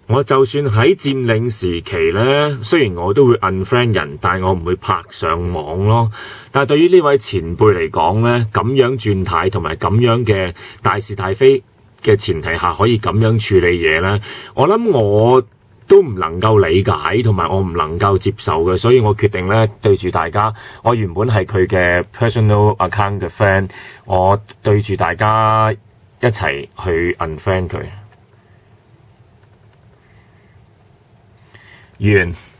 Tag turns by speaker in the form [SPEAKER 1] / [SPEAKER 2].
[SPEAKER 1] 我就算喺佔領時期咧，雖然我都會 unfriend 人，但係我唔會拍上網咯。但係對於呢位前輩嚟講咧，咁樣轉態同埋咁樣嘅大是大非嘅前提下，可以咁樣處理嘢咧，我諗我都唔能夠理解，同埋我唔能夠接受嘅，所以我決定咧對住大家，我原本係佢嘅 personal account 嘅 friend， 我對住大家一齊去 unfriend 佢。完。